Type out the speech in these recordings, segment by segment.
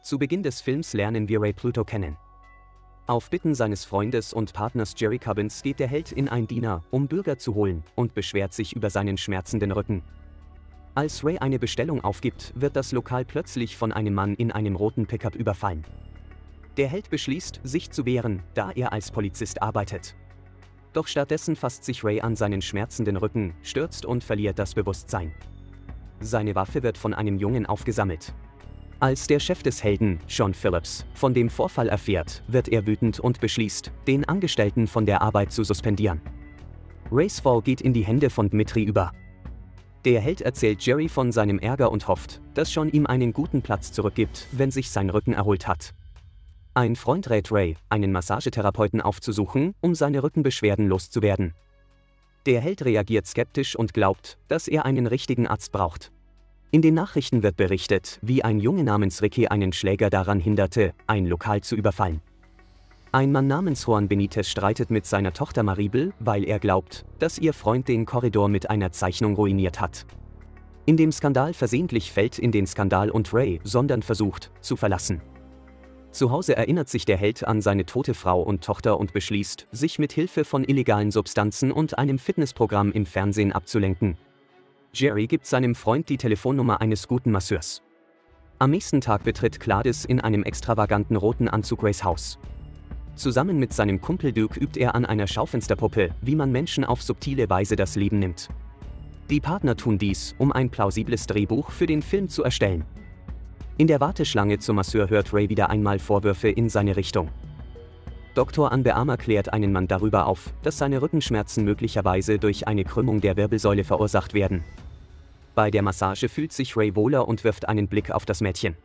Zu Beginn des Films lernen wir Ray Pluto kennen. Auf Bitten seines Freundes und Partners Jerry Cubbins geht der Held in ein Diner, um Burger zu holen, und beschwert sich über seinen schmerzenden Rücken. Als Ray eine Bestellung aufgibt, wird das Lokal plötzlich von einem Mann in einem roten Pickup überfallen. Der Held beschließt, sich zu wehren, da er als Polizist arbeitet. Doch stattdessen fasst sich Ray an seinen schmerzenden Rücken, stürzt und verliert das Bewusstsein. Seine Waffe wird von einem Jungen aufgesammelt. Als der Chef des Helden, Sean Phillips, von dem Vorfall erfährt, wird er wütend und beschließt, den Angestellten von der Arbeit zu suspendieren. Rays Fall geht in die Hände von Dmitri über. Der Held erzählt Jerry von seinem Ärger und hofft, dass Sean ihm einen guten Platz zurückgibt, wenn sich sein Rücken erholt hat. Ein Freund rät Ray, einen Massagetherapeuten aufzusuchen, um seine Rückenbeschwerden loszuwerden. Der Held reagiert skeptisch und glaubt, dass er einen richtigen Arzt braucht. In den Nachrichten wird berichtet, wie ein Junge namens Ricky einen Schläger daran hinderte, ein Lokal zu überfallen. Ein Mann namens Juan Benitez streitet mit seiner Tochter Maribel, weil er glaubt, dass ihr Freund den Korridor mit einer Zeichnung ruiniert hat. In dem Skandal versehentlich fällt in den Skandal und Ray, sondern versucht, zu verlassen. Zu Hause erinnert sich der Held an seine tote Frau und Tochter und beschließt, sich mit Hilfe von illegalen Substanzen und einem Fitnessprogramm im Fernsehen abzulenken. Jerry gibt seinem Freund die Telefonnummer eines guten Masseurs. Am nächsten Tag betritt Gladys in einem extravaganten roten Anzug Rays Haus. Zusammen mit seinem Kumpel Duke übt er an einer Schaufensterpuppe, wie man Menschen auf subtile Weise das Leben nimmt. Die Partner tun dies, um ein plausibles Drehbuch für den Film zu erstellen. In der Warteschlange zum Masseur hört Ray wieder einmal Vorwürfe in seine Richtung. Dr. Anbeama klärt einen Mann darüber auf, dass seine Rückenschmerzen möglicherweise durch eine Krümmung der Wirbelsäule verursacht werden. Bei der Massage fühlt sich Ray wohler und wirft einen Blick auf das Mädchen.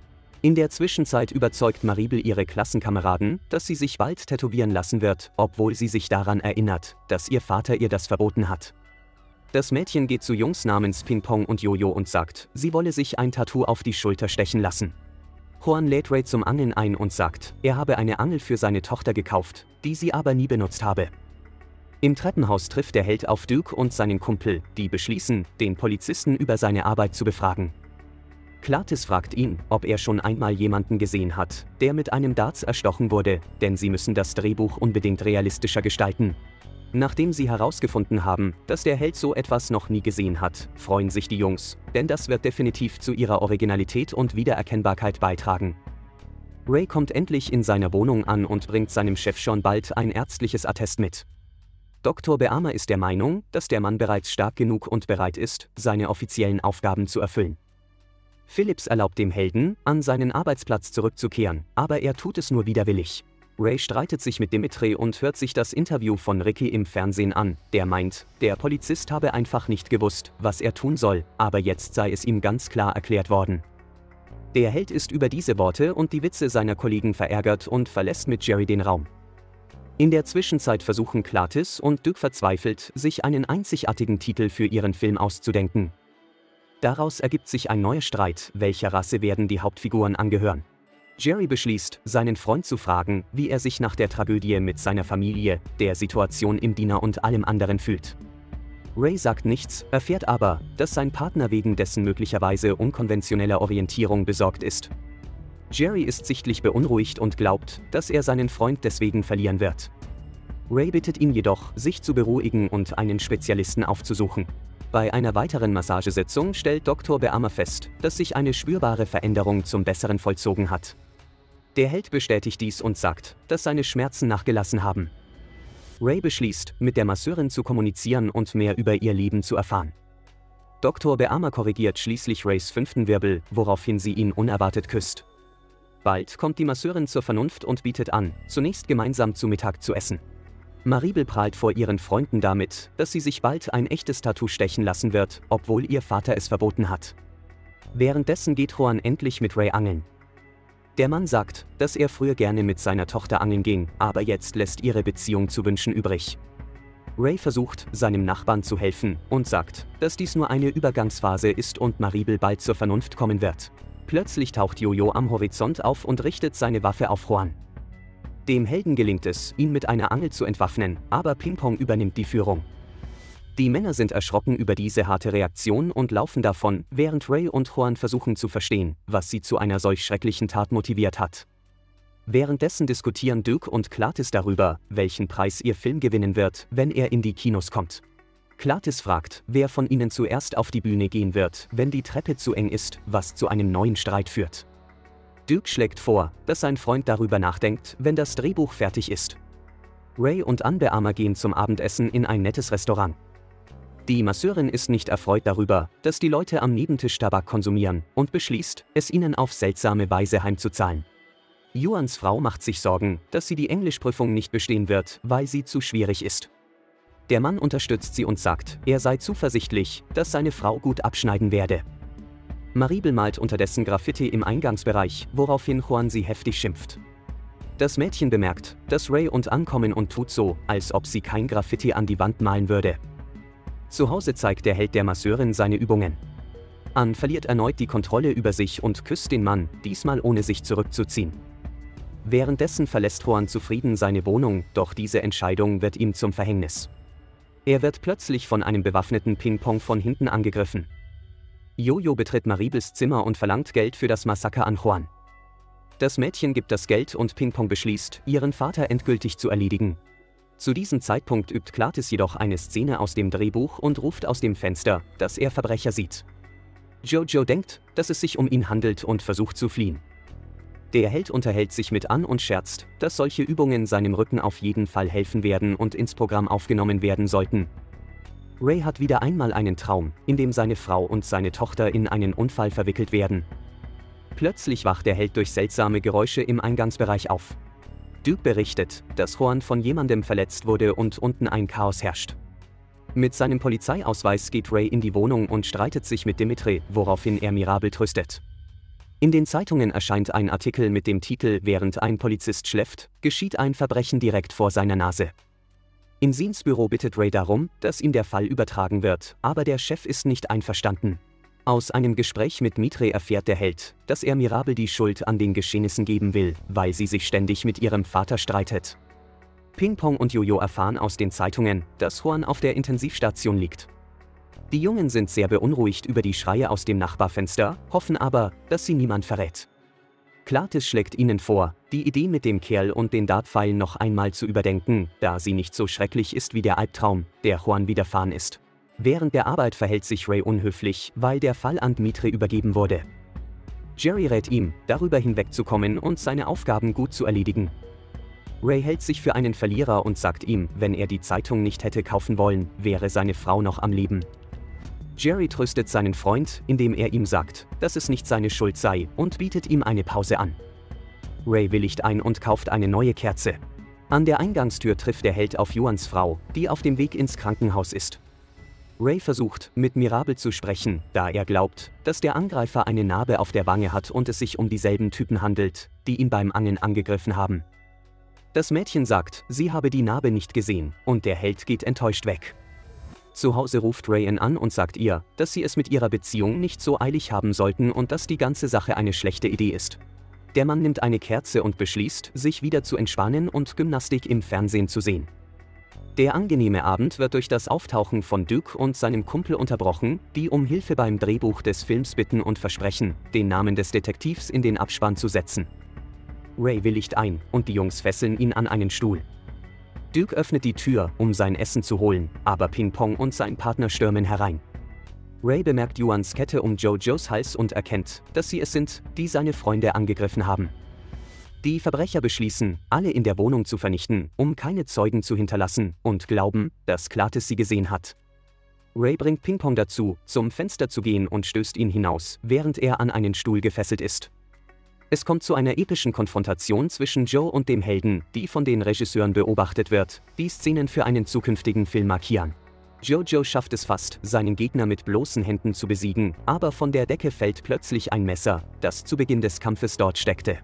In der Zwischenzeit überzeugt Maribel ihre Klassenkameraden, dass sie sich bald tätowieren lassen wird, obwohl sie sich daran erinnert, dass ihr Vater ihr das verboten hat. Das Mädchen geht zu Jungs namens Ping Pong und Jojo und sagt, sie wolle sich ein Tattoo auf die Schulter stechen lassen. Juan lädt Ray zum Angeln ein und sagt, er habe eine Angel für seine Tochter gekauft, die sie aber nie benutzt habe. Im Treppenhaus trifft der Held auf Duke und seinen Kumpel, die beschließen, den Polizisten über seine Arbeit zu befragen. Gladys fragt ihn, ob er schon einmal jemanden gesehen hat, der mit einem Darts erstochen wurde, denn sie müssen das Drehbuch unbedingt realistischer gestalten. Nachdem sie herausgefunden haben, dass der Held so etwas noch nie gesehen hat, freuen sich die Jungs, denn das wird definitiv zu ihrer Originalität und Wiedererkennbarkeit beitragen. Ray kommt endlich in seiner Wohnung an und bringt seinem Chef schon bald ein ärztliches Attest mit. Dr. Beama ist der Meinung, dass der Mann bereits stark genug und bereit ist, seine offiziellen Aufgaben zu erfüllen. Phillips erlaubt dem Helden, an seinen Arbeitsplatz zurückzukehren, aber er tut es nur widerwillig. Ray streitet sich mit Dmitri und hört sich das Interview von Ricky im Fernsehen an, der meint, der Polizist habe einfach nicht gewusst, was er tun soll, aber jetzt sei es ihm ganz klar erklärt worden. Der Held ist über diese Worte und die Witze seiner Kollegen verärgert und verlässt mit Jerry den Raum. In der Zwischenzeit versuchen Gladys und Duke verzweifelt, sich einen einzigartigen Titel für ihren Film auszudenken. Daraus ergibt sich ein neuer Streit, welcher Rasse werden die Hauptfiguren angehören. Jerry beschließt, seinen Freund zu fragen, wie er sich nach der Tragödie mit seiner Familie, der Situation im Diner und allem anderen fühlt. Ray sagt nichts, erfährt aber, dass sein Partner wegen dessen möglicherweise unkonventioneller Orientierung besorgt ist. Jerry ist sichtlich beunruhigt und glaubt, dass er seinen Freund deswegen verlieren wird. Ray bittet ihn jedoch, sich zu beruhigen und einen Spezialisten aufzusuchen. Bei einer weiteren Massagesitzung stellt Dr. Beama fest, dass sich eine spürbare Veränderung zum Besseren vollzogen hat. Der Held bestätigt dies und sagt, dass seine Schmerzen nachgelassen haben. Ray beschließt, mit der Masseurin zu kommunizieren und mehr über ihr Leben zu erfahren. Dr. Beama korrigiert schließlich Rays 5. Wirbel, woraufhin sie ihn unerwartet küsst. Bald kommt die Masseurin zur Vernunft und bietet an, zunächst gemeinsam zu Mittag zu essen. Maribel prahlt vor ihren Freunden damit, dass sie sich bald ein echtes Tattoo stechen lassen wird, obwohl ihr Vater es verboten hat. Währenddessen geht Juan endlich mit Ray angeln. Der Mann sagt, dass er früher gerne mit seiner Tochter angeln ging, aber jetzt lässt ihre Beziehung zu wünschen übrig. Ray versucht, seinem Nachbarn zu helfen und sagt, dass dies nur eine Übergangsphase ist und Maribel bald zur Vernunft kommen wird. Plötzlich taucht Jojo am Horizont auf und richtet seine Waffe auf Juan. Dem Helden gelingt es, ihn mit einer Angel zu entwaffnen, aber Ping Pong übernimmt die Führung. Die Männer sind erschrocken über diese harte Reaktion und laufen davon, während Ray und Juan versuchen zu verstehen, was sie zu einer solch schrecklichen Tat motiviert hat. Währenddessen diskutieren Duke und Curtis darüber, welchen Preis ihr Film gewinnen wird, wenn er in die Kinos kommt. Curtis fragt, wer von ihnen zuerst auf die Bühne gehen wird, wenn die Treppe zu eng ist, was zu einem neuen Streit führt. Duke schlägt vor, dass sein Freund darüber nachdenkt, wenn das Drehbuch fertig ist. Ray und Anne de Armas gehen zum Abendessen in ein nettes Restaurant. Die Masseurin ist nicht erfreut darüber, dass die Leute am Nebentisch Tabak konsumieren und beschließt, es ihnen auf seltsame Weise heimzuzahlen. Juans Frau macht sich Sorgen, dass sie die Englischprüfung nicht bestehen wird, weil sie zu schwierig ist. Der Mann unterstützt sie und sagt, er sei zuversichtlich, dass seine Frau gut abschneiden werde. Maribel malt unterdessen Graffiti im Eingangsbereich, woraufhin Juan sie heftig schimpft. Das Mädchen bemerkt, dass Ray und Anne kommen und tut so, als ob sie kein Graffiti an die Wand malen würde. Zu Hause zeigt der Held der Masseurin seine Übungen. Anne verliert erneut die Kontrolle über sich und küsst den Mann, diesmal ohne sich zurückzuziehen. Währenddessen verlässt Juan zufrieden seine Wohnung, doch diese Entscheidung wird ihm zum Verhängnis. Er wird plötzlich von einem bewaffneten Ping-Pong von hinten angegriffen. Jojo betritt Maribels Zimmer und verlangt Geld für das Massaker an Juan. Das Mädchen gibt das Geld und Ping-Pong beschließt, ihren Vater endgültig zu erledigen. Zu diesem Zeitpunkt übt Curtis jedoch eine Szene aus dem Drehbuch und ruft aus dem Fenster, dass er Verbrecher sieht. Jojo denkt, dass es sich um ihn handelt und versucht zu fliehen. Der Held unterhält sich mit Anne und scherzt, dass solche Übungen seinem Rücken auf jeden Fall helfen werden und ins Programm aufgenommen werden sollten. Ray hat wieder einmal einen Traum, in dem seine Frau und seine Tochter in einen Unfall verwickelt werden. Plötzlich wacht der Held durch seltsame Geräusche im Eingangsbereich auf. Duke berichtet, dass Juan von jemandem verletzt wurde und unten ein Chaos herrscht. Mit seinem Polizeiausweis geht Ray in die Wohnung und streitet sich mit Dimitri, woraufhin er Mirabel tröstet. In den Zeitungen erscheint ein Artikel mit dem Titel „Während ein Polizist schläft, geschieht ein Verbrechen direkt vor seiner Nase“. In Seans Büro bittet Ray darum, dass ihm der Fall übertragen wird, aber der Chef ist nicht einverstanden. Aus einem Gespräch mit Mitre erfährt der Held, dass er Mirabel die Schuld an den Geschehnissen geben will, weil sie sich ständig mit ihrem Vater streitet. Ping-Pong und Jojo erfahren aus den Zeitungen, dass Juan auf der Intensivstation liegt. Die Jungen sind sehr beunruhigt über die Schreie aus dem Nachbarfenster, hoffen aber, dass sie niemand verrät. Curtis schlägt ihnen vor, die Idee mit dem Kerl und den Dartpfeilen noch einmal zu überdenken, da sie nicht so schrecklich ist wie der Albtraum, der Juan widerfahren ist. Während der Arbeit verhält sich Ray unhöflich, weil der Fall an Dmitri übergeben wurde. Jerry rät ihm, darüber hinwegzukommen und seine Aufgaben gut zu erledigen. Ray hält sich für einen Verlierer und sagt ihm, wenn er die Zeitung nicht hätte kaufen wollen, wäre seine Frau noch am Leben. Jerry tröstet seinen Freund, indem er ihm sagt, dass es nicht seine Schuld sei, und bietet ihm eine Pause an. Ray willigt ein und kauft eine neue Kerze. An der Eingangstür trifft der Held auf Juans Frau, die auf dem Weg ins Krankenhaus ist. Ray versucht, mit Mirabel zu sprechen, da er glaubt, dass der Angreifer eine Narbe auf der Wange hat und es sich um dieselben Typen handelt, die ihn beim Angeln angegriffen haben. Das Mädchen sagt, sie habe die Narbe nicht gesehen, und der Held geht enttäuscht weg. Zu Hause ruft Ray Anne an und sagt ihr, dass sie es mit ihrer Beziehung nicht so eilig haben sollten und dass die ganze Sache eine schlechte Idee ist. Der Mann nimmt eine Kerze und beschließt, sich wieder zu entspannen und Gymnastik im Fernsehen zu sehen. Der angenehme Abend wird durch das Auftauchen von Duke und seinem Kumpel unterbrochen, die um Hilfe beim Drehbuch des Films bitten und versprechen, den Namen des Detektivs in den Abspann zu setzen. Ray willigt ein, und die Jungs fesseln ihn an einen Stuhl. Duke öffnet die Tür, um sein Essen zu holen, aber Ping-Pong und sein Partner stürmen herein. Ray bemerkt Juans Kette um Jojos Hals und erkennt, dass sie es sind, die seine Freunde angegriffen haben. Die Verbrecher beschließen, alle in der Wohnung zu vernichten, um keine Zeugen zu hinterlassen, und glauben, dass Curtis sie gesehen hat. Ray bringt Ping-Pong dazu, zum Fenster zu gehen und stößt ihn hinaus, während er an einen Stuhl gefesselt ist. Es kommt zu einer epischen Konfrontation zwischen Joe und dem Helden, die von den Regisseuren beobachtet wird, die Szenen für einen zukünftigen Film markieren. Jojo schafft es fast, seinen Gegner mit bloßen Händen zu besiegen, aber von der Decke fällt plötzlich ein Messer, das zu Beginn des Kampfes dort steckte.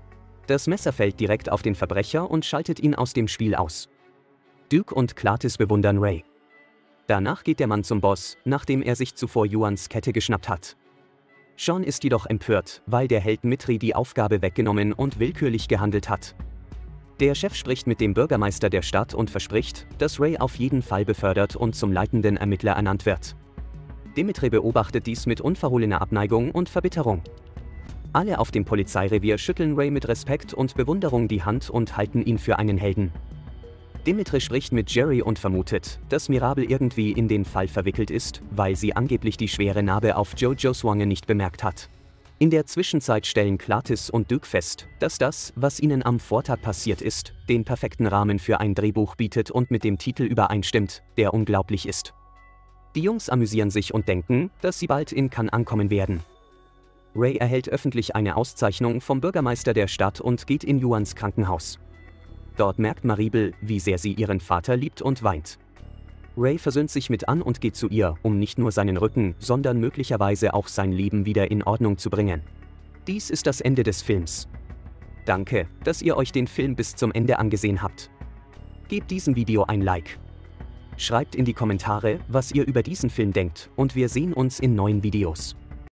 Das Messer fällt direkt auf den Verbrecher und schaltet ihn aus dem Spiel aus. Duke und Curtis bewundern Ray. Danach geht der Mann zum Boss, nachdem er sich zuvor Juans Kette geschnappt hat. Sean ist jedoch empört, weil der Held Mitri die Aufgabe weggenommen und willkürlich gehandelt hat. Der Chef spricht mit dem Bürgermeister der Stadt und verspricht, dass Ray auf jeden Fall befördert und zum leitenden Ermittler ernannt wird. Dimitri beobachtet dies mit unverhohlener Abneigung und Verbitterung. Alle auf dem Polizeirevier schütteln Ray mit Respekt und Bewunderung die Hand und halten ihn für einen Helden. Dimitri spricht mit Jerry und vermutet, dass Mirabel irgendwie in den Fall verwickelt ist, weil sie angeblich die schwere Narbe auf Jojos Wange nicht bemerkt hat. In der Zwischenzeit stellen Clartis und Duke fest, dass das, was ihnen am Vortag passiert ist, den perfekten Rahmen für ein Drehbuch bietet und mit dem Titel übereinstimmt, der unglaublich ist. Die Jungs amüsieren sich und denken, dass sie bald in Cannes ankommen werden. Ray erhält öffentlich eine Auszeichnung vom Bürgermeister der Stadt und geht in Juans Krankenhaus. Dort merkt Mirabel, wie sehr sie ihren Vater liebt und weint. Ray versöhnt sich mit Anne und geht zu ihr, um nicht nur seinen Rücken, sondern möglicherweise auch sein Leben wieder in Ordnung zu bringen. Dies ist das Ende des Films. Danke, dass ihr euch den Film bis zum Ende angesehen habt. Gebt diesem Video ein Like. Schreibt in die Kommentare, was ihr über diesen Film denkt, und wir sehen uns in neuen Videos.